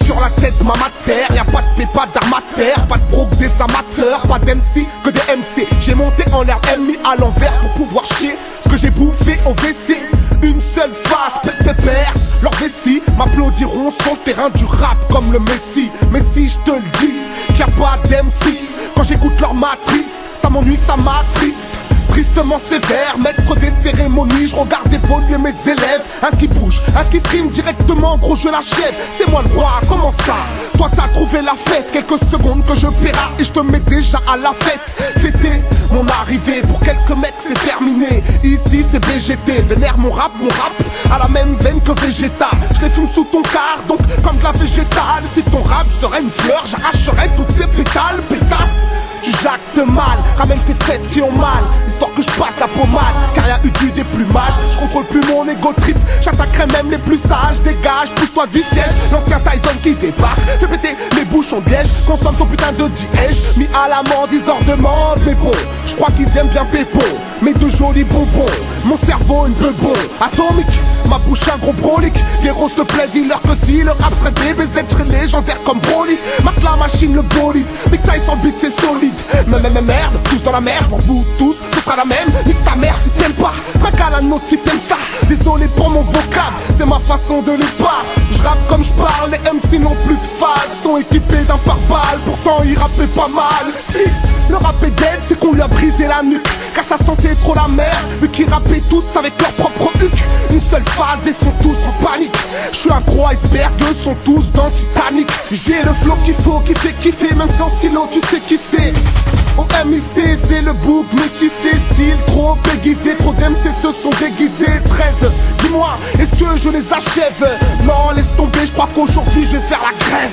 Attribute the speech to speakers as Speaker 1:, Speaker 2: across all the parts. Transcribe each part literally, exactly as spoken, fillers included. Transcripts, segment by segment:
Speaker 1: sur la tête de ma mater. Y'a pas de paix, pas d'armateur, pas de broc des amateurs, pas d'M C que des M C. J'ai monté en l'air M mis à l'envers pour pouvoir chier ce que j'ai bouffé au W C. Une seule face, pépère, leurs vessies m'applaudiront sur le terrain du rap comme le Messi. Mais si je te le dis, qu'il n'y a pas d'M C, quand j'écoute leur matrice, ça m'ennuie, ça m'attriste. Tristement sévère, maître des cérémonies, je regarde évoluer mes élèves. Un qui bouge, un qui frime directement, gros je l'achève. C'est moi le roi, comment ça? Toi t'as trouvé la fête, quelques secondes que je paiera et je te mets déjà à la fête. Fêter mon arrivée, pour quelques mecs c'est terminé. Ici c'est V G T, vénère mon rap, mon rap à la même veine que Vegeta. Je les fume sous ton car, donc comme de la végétale. Si ton rap serait une fleur, j'arracherais toutes ces pétales, pétasses. Tu jactes mal, ramène tes fesses qui ont mal, histoire que je passe la pommade. Car y'a eu du déplumage, je contrôle plus mon ego trip. J'attaquerai même les plus sages, dégage, pousse-toi du siège. L'ancien Tyson qui débarque, fais péter les bouchons de liège. Consomme ton putain de diège, mis à l'amende, ils en demandent. Mais bon, je crois qu'ils aiment bien Pépon, mais de jolis bonbons. Mon cerveau une bebon atomique, ma bouche un gros brolique. Les roses te plaît, dis-leur que si le rap serait B B Z, je serais légendaire comme Broly. Marque la machine, le bolide, Big Tyson beat c'est solide. Mais mais mais merde, tous dans la merde, pour vous tous, ce sera la même. Nique ta mère si t'aimes pas, frac à la note si t'aimes ça. Désolé pour mon vocable, c'est ma façon de les pas. Je rappe comme je parle, les M C n'ont plus de phase, sont équipés d'un pare-balles, pourtant ils rappaient pas mal. Si le rap est dead, c'est qu'on lui a brisé la nuque, car sa santé est trop la merde, vu qu'ils rappaient tous avec leur propre huc. Une seule phase et sont tous en panique. Je suis un gros iceberg, eux sont tous dans Titanic. J'ai le flow qu'il faut, qui fait kiffer, même sans stylo, tu sais qui c'est. Au M I C, c'est le bouc métissé, style trop aiguisé, trop d'M C se sont déguisés. Treize, dis-moi, est-ce que je les achève? Non, laisse tomber, je crois qu'aujourd'hui je vais faire la grève.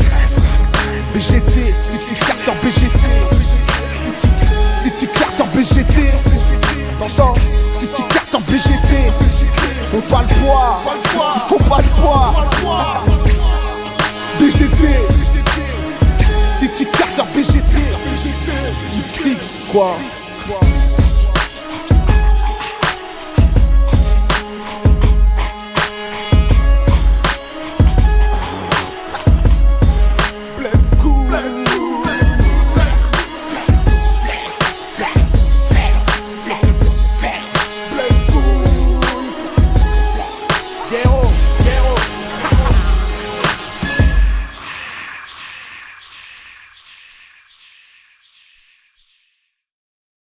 Speaker 1: B G T, City Carter B G T, City Carter B G T, t'entends? City Carter B G T, faut pas le poids, faut pas le poids. B G T, City Carter B G T, X quoi.